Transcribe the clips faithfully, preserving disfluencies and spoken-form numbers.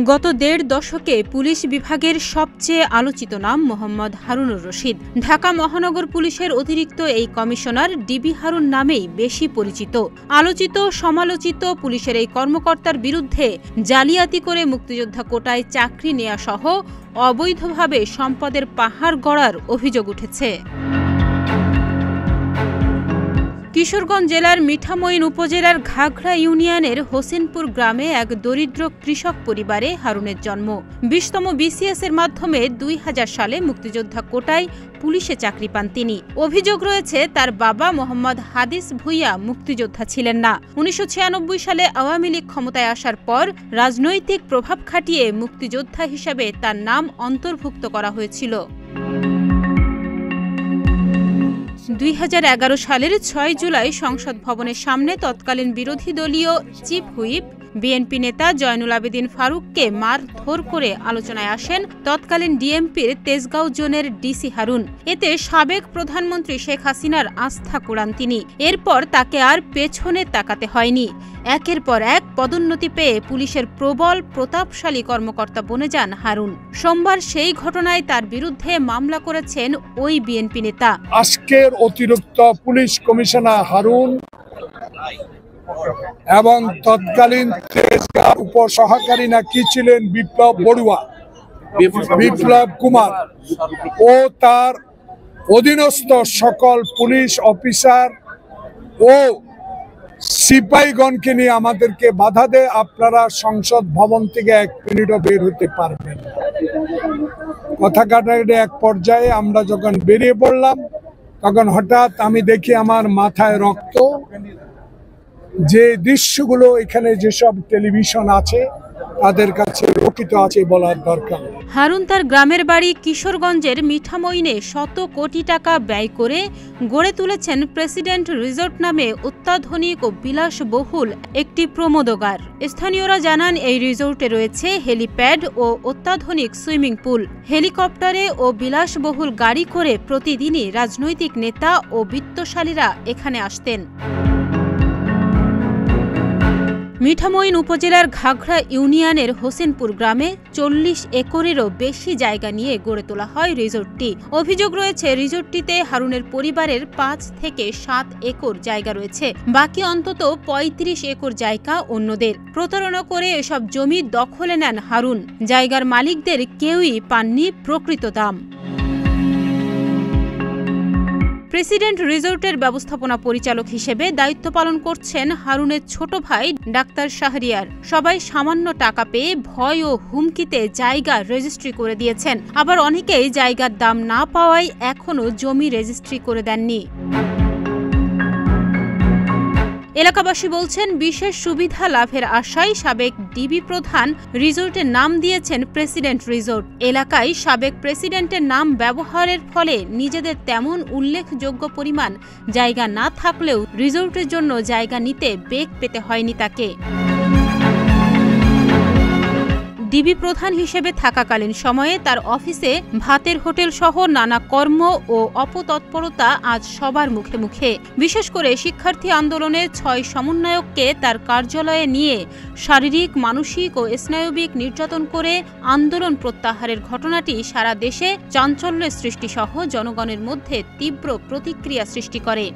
গত দেড় দশকে পুলিশ বিভাগের সবচেয়ে আলোচিত নাম মোহাম্মদ হারুনুর রশিদ। ঢাকা মহানগর পুলিশের অতিরিক্ত এই কমিশনার ডিবি হারুন নামেই বেশি পরিচিত। আলোচিত সমালোচিত পুলিশের এই কর্মকর্তার বিরুদ্ধে জালিয়াতি করে মুক্তিযোদ্ধা কোটায় চাকরি নেয়া সহ অবৈধভাবে সম্পদের পাহাড় গড়ার অভিযোগ উঠেছে। কিশোরগঞ্জ জেলার মিঠামইন উপজেলার ঘাগড়া ইউনিয়নের হোসেনপুর গ্রামে এক দরিদ্র কৃষক পরিবারে হারুনের জন্ম। বিশতম বিসিএস এর মাধ্যমে দুই হাজার সালে মুক্তিযোদ্ধা কোটায় পুলিশে চাকরি পান তিনি। অভিযোগ রয়েছে তার বাবা মোহাম্মদ হাদিস ভুইয়া মুক্তিযোদ্ধা ছিলেন না। উনিশশো ছিয়ানব্বই সালে আওয়ামী লীগ ক্ষমতায় আসার পর রাজনৈতিক প্রভাব খাটিয়ে মুক্তিযোদ্ধা হিসেবে তার নাম অন্তর্ভুক্ত করা হয়েছিল। দুই হাজার এগারো সালের ছয় জুলাই সংসদ ভবনের সামনে তৎকালীন বিরোধী দলীয় চিফ হুইপ বিএনপি নেতা জয়নুল আবেদিন ফারুককে মারধর করে আলোচনায় আসেন তৎকালীন ডিএমপির তেজগাঁও জোনের ডিসি হারুন। এতে সাবেক প্রধানমন্ত্রী শেখ হাসিনার আস্থা কুড়ান তিনি। এরপর তাকে আর পেছনে তাকাতে হয়নি। একের পর এক পদোন্নতি পেয়ে পুলিশের প্রবল প্রতাপশালী কর্মকর্তা বনে যান হারুন। সোমবার সেই ঘটনায় তার বিরুদ্ধে মামলা করেছেন ওই বিএনপি নেতা। আজকের অতিরিক্ত পুলিশ কমিশনার হারুন এবং তৎকালীন উপসহকারী নাকি ছিলেন বিপ্লব বড়ুয়া, বিপ্লব কুমার ও তার অধীনস্থ সকল পুলিশ অফিসার ও সিপাহীগণকে নিয়ে আমাদেরকে বাধা দেয়, আপনারা সংসদ ভবন থেকে এক মিনিটও বের হতে পারবেন। কথা কাটাকাটি এক পর্যায়ে আমরা যখন বেরিয়ে পড়লাম তখন হঠাৎ আমি দেখি আমার মাথায় রক্ত। যে দৃশ্যগুলো এখানে যেসব টেলিভিশন আছে তাদের কাছে রক্ষিত আছে বলার দরকার। হারুন তার গ্রামের বাড়ি কিশোরগঞ্জের মিঠামইনে শত কোটি টাকা ব্যয় করে গড়ে তুলেছেন প্রেসিডেন্ট রিসোর্ট নামে অত্যাধুনিক ও বিলাসবহুল একটি প্রমোদগার। স্থানীয়রা জানান এই রিসোর্টে রয়েছে হেলিপ্যাড ও অত্যাধুনিক সুইমিং পুল। হেলিকপ্টারে ও বিলাসবহুল গাড়ি করে প্রতিদিনই রাজনৈতিক নেতা ও বিত্তশালীরা এখানে আসতেন। মিঠামইন উপজেলার ঘাগড়া ইউনিয়নের হোসেনপুর গ্রামে চল্লিশ একরেরও বেশি জায়গা নিয়ে গড়ে তোলা হয় রিসোর্টটি। অভিযোগ রয়েছে রিসোর্টটিতে হারুনের পরিবারের পাঁচ থেকে সাত একর জায়গা রয়েছে, বাকি অন্তত পঁয়ত্রিশ একর জায়গা অন্যদের। প্রতারণা করে এসব জমি দখলে নেন হারুন। জায়গার মালিকদের কেউই পাননি প্রকৃত দাম। প্রেসিডেন্ট রিসোর্টের ব্যবস্থাপনা পরিচালক হিসেবে দায়িত্ব পালন করছেন হারুনের ছোট ভাই ডাক্তার শাহরিয়ার। সবাই সামান্য টাকা পেয়ে ভয় ও হুমকিতে জায়গা রেজিস্ট্রি করে দিয়েছেন, আবার অনেকেই জায়গার দাম না পাওয়ায় এখনও জমি রেজিস্ট্রি করে দেননি। এলাকাবাসী বলছেন বিশেষ সুবিধা লাভের আশায় সাবেক ডিবি প্রধান রিসোর্টের নাম দিয়েছেন প্রেসিডেন্ট রিসোর্ট। এলাকায় সাবেক প্রেসিডেন্টের নাম ব্যবহারের ফলে নিজেদের তেমন উল্লেখযোগ্য পরিমাণ জায়গা না থাকলেও রিসোর্টের জন্য জায়গা নিতে বেগ পেতে হয়নি তাকে। ডিবি প্রধান হিসেবে থাকাকালীন সময়ে তার অফিসে ভাতের হোটেল সহ নানা কর্ম ও অপতৎপরতা আজ সবার মুখে মুখে। বিশেষ করে শিক্ষার্থী আন্দোলনের ছয় সমন্বয়ককে তার কার্যালয়ে নিয়ে শারীরিক, মানসিক ও স্নায়বিক নির্যাতন করে আন্দোলন প্রত্যাহারের ঘটনাটি সারা দেশে চাঞ্চল্যের সৃষ্টি সহ জনগণের মধ্যে তীব্র প্রতিক্রিয়া সৃষ্টি করে।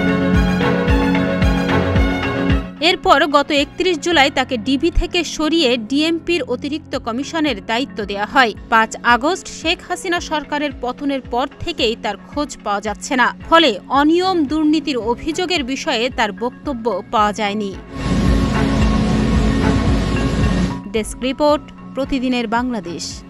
এরপর গত একত্রিশ জুলাই তাকে ডিবি থেকে সরিয়ে ডিএমপির অতিরিক্ত কমিশনের দায়িত্ব দেয়া হয়। পাঁচ আগস্ট শেখ হাসিনা সরকারের পতনের পর থেকেই তার খোঁজ পাওয়া যাচ্ছে না, ফলে অনিয়ম দুর্নীতির অভিযোগের বিষয়ে তার বক্তব্য পাওয়া যায়নি। ডেস্ক রিপোর্ট, প্রতিদিনের বাংলাদেশ।